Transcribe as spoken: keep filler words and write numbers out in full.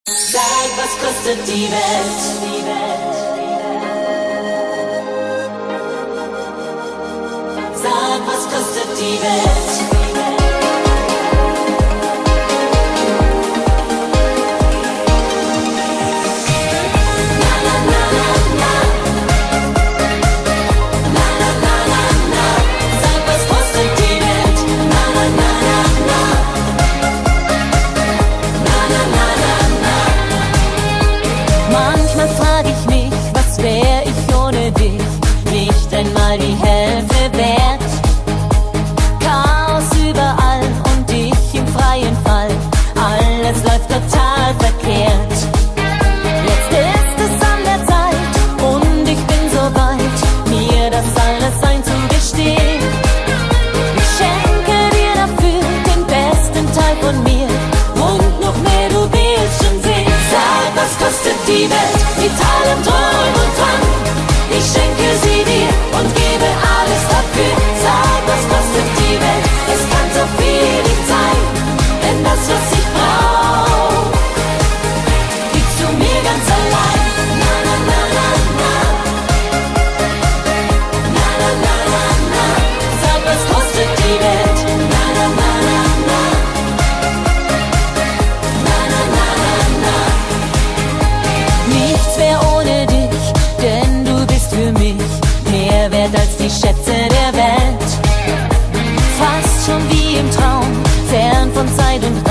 Sag, was kostet die Welt? Die Welt. Sag, was kostet die Welt? Einmal die Hälfte wert. Chaos überall und ich im freien Fall. Alles läuft total verkehrt. Jetzt ist es an der Zeit und ich bin so weit, mir das alles einzugestehen. Ich schenke dir dafür den besten Teil von mir und noch mehr, du willst schon sehen. Sag, was kostet die Welt mit allem Drum und Dran? Ich schenke sie dir und gebe alles dafür. Sag, was kostet die Welt? Es kann so viel nicht sein, denn das, was ich brauch, gibst du mir ganz allein. Na, na, na, na, na. Na, na, na, na, na. Sag, was kostet die Welt? Na, na, na, na, na. Na, na, na, na, na. Nichts mehr ohne dich, denn du bist für mich mehr wert als die Schätze der Welt. Fast schon wie im Traum, fern von Zeit und